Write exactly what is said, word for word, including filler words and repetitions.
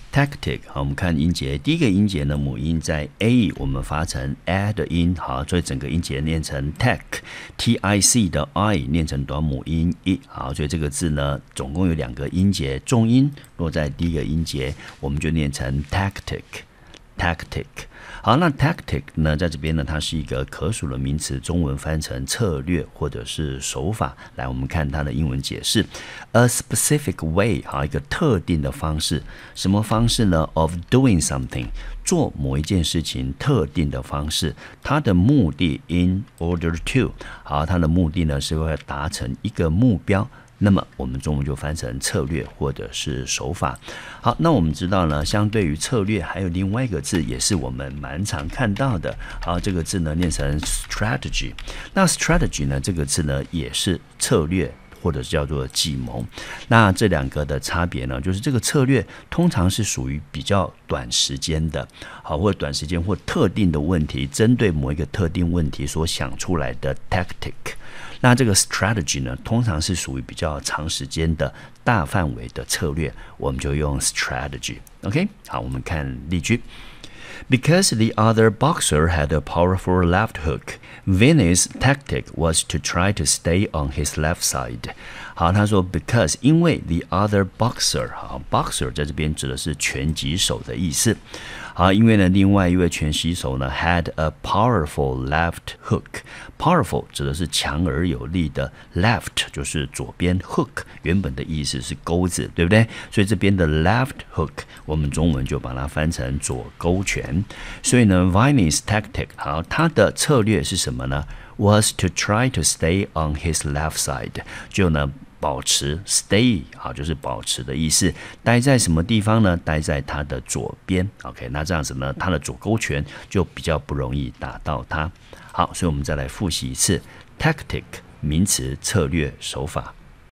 tactic， 好，我们看音节，第一个音节呢，母音在 a， 我们发成 a 的音，好，所以整个音节念成 tac，t i c 的 i 念成短母音 e， 好，所以这个字呢，总共有两个音节，重音落在第一个音节，我们就念成 tactic，tactic。好，那 tactic 呢，在这边呢，它是一个可数的名词，中文翻成策略或者是手法。来，我们看它的英文解释 ：a specific way， 好，一个特定的方式。什么方式呢 ？of doing something， 做某一件事情特定的方式。它的目的 in order to， 好，它的目的呢是会达成一个目标。那么我们中文就翻成策略或者是手法。好，那我们知道呢，相对于策略，还有另外一个字也是我们蛮常看到的。好，这个字呢念成 strategy。那 strategy 呢这个字呢也是策略，或者是叫做计谋。那这两个的差别呢，就是这个策略通常是属于比较短时间的，好，或者短时间或特定的问题，针对某一个特定问题所想出来的 tactic。那这个 strategy 呢，通常是属于比较长时间的大范围的策略，我们就用 strategy。OK， 好，我们看例句。Because the other boxer had a powerful left hook, Vinny's tactic was to try to stay on his left side. 好，他说 because 因为 the other boxer， 好 boxer 在这边指的是拳击手的意思。好，因为呢，另外一位拳击手呢 had a powerful left hook。powerful 指的是强而有力的 ，left 就是左边 ，hook 原本的意思是钩子，对不对？所以这边的 left hook 我们中文就把它翻成左勾拳。所以呢 ，Vinny's tactic 好，他的策略是什么呢 ？was to try to stay on his left side， 就呢。保持 stay 好，就是保持的意思。待在什么地方呢？待在他的左边。OK， 那这样子呢，他的左勾拳就比较不容易打到他。好，所以我们再来复习一次 tactic 名词，策略手法。